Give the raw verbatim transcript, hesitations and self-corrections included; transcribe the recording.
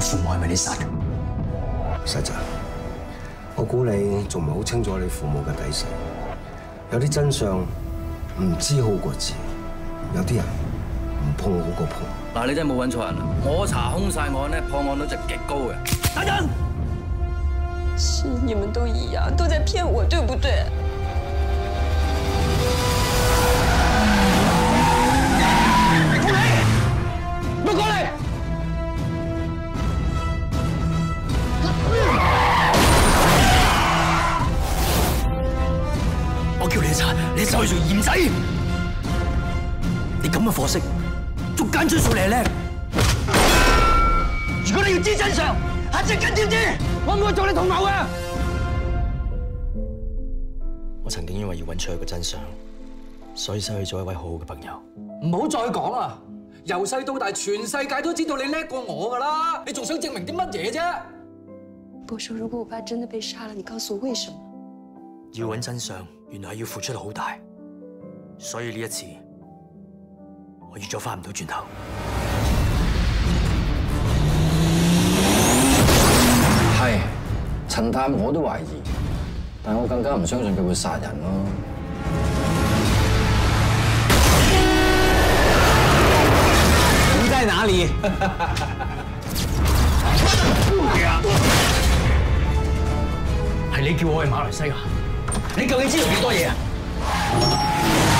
父母係咪你殺嘅？ 細仔，我估你仲唔係好清楚你父母嘅底細，有啲真相唔知好過知，有啲人唔碰好過碰。 嗱，你真係冇揾錯人啊！我查兇殺案咧，破案率就極高嘅。等等， 是你們都一樣，都在騙我，對不對？ 唔過嚟！我叫你去查，你走去做鹽仔。你咁嘅貨色，捉奸追數你係叻。如果你要知真相，下次跟知唔知？我唔會做你同謀嘅。我曾經因為要揾出一個真相，所以失去咗一位好好嘅朋友。 唔好再講啦！由細到大，全世界都知道你叻過我噶啦，你仲想證明啲乜嘢啫？ 波叔，如果我爸真的被殺了，你告訴我為什麼？ 要揾真相，原來係要付出好大，所以呢一次，我預咗翻唔到轉頭。 係陳太，我都懷疑，但我更加唔相信佢會殺人咯。 你在哪裡？ 係你叫我去馬來西亞，你究竟知道幾多嘢啊？